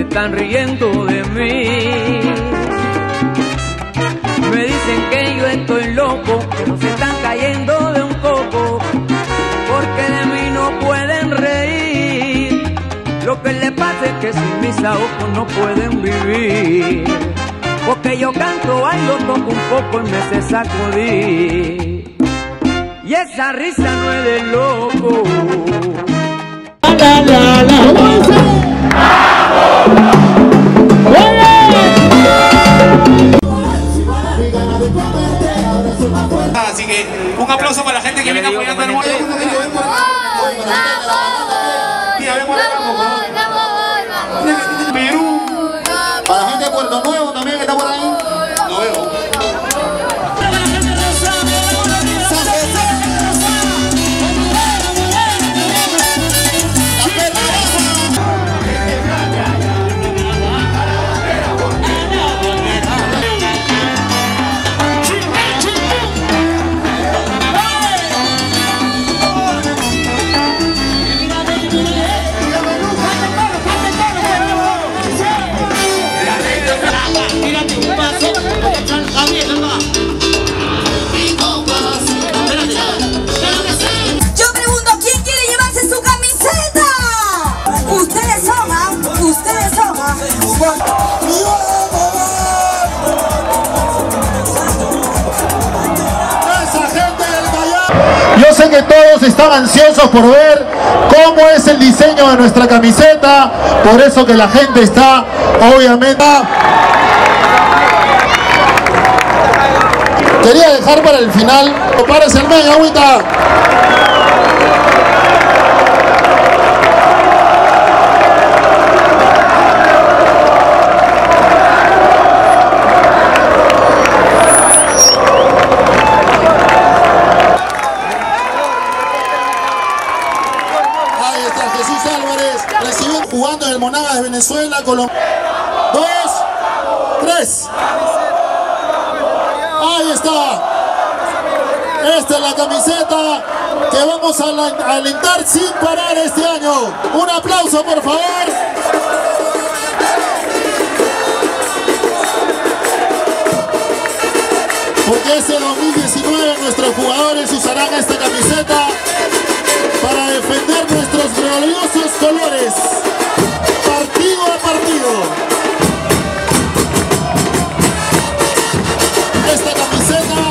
están riendo de mí. Me dicen que yo estoy loco, pero se están cayendo de un coco, porque de mí no pueden reír. Lo que les pasa es que sin mis ojos no pueden vivir, porque yo canto, bailo, toco un poco y me sé sacudir. Y esa risa no es de loco. Así que un aplauso para la gente que viene apoyando al mundo. Perú. Para la gente de Puerto Nuevo también que está por ahí. Lo veo. Yo sé que todos están ansiosos por ver cómo es el diseño de nuestra camiseta, por eso que la gente está, obviamente... Quería dejar para el final, párese el men, agüita. Jugando en el Monagas de Venezuela, Colombia. 2, 3. Ahí está. Esta es la camiseta que vamos a alentar sin parar este año. Un aplauso, por favor. Porque este 2019 nuestros jugadores usarán esta camiseta para defender nuestros gloriosos colores, partido a partido. Esta camiseta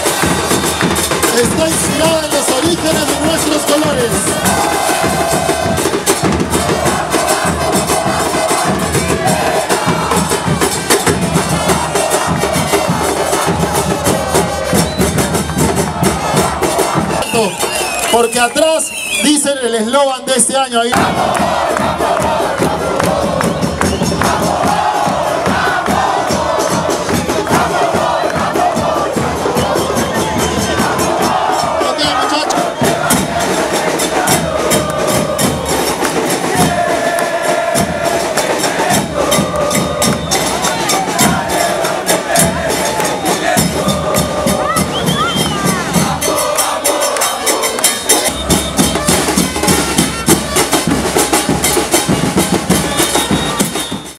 está inspirada en los orígenes de nuestros colores. Porque atrás dicen el eslogan de este año ahí.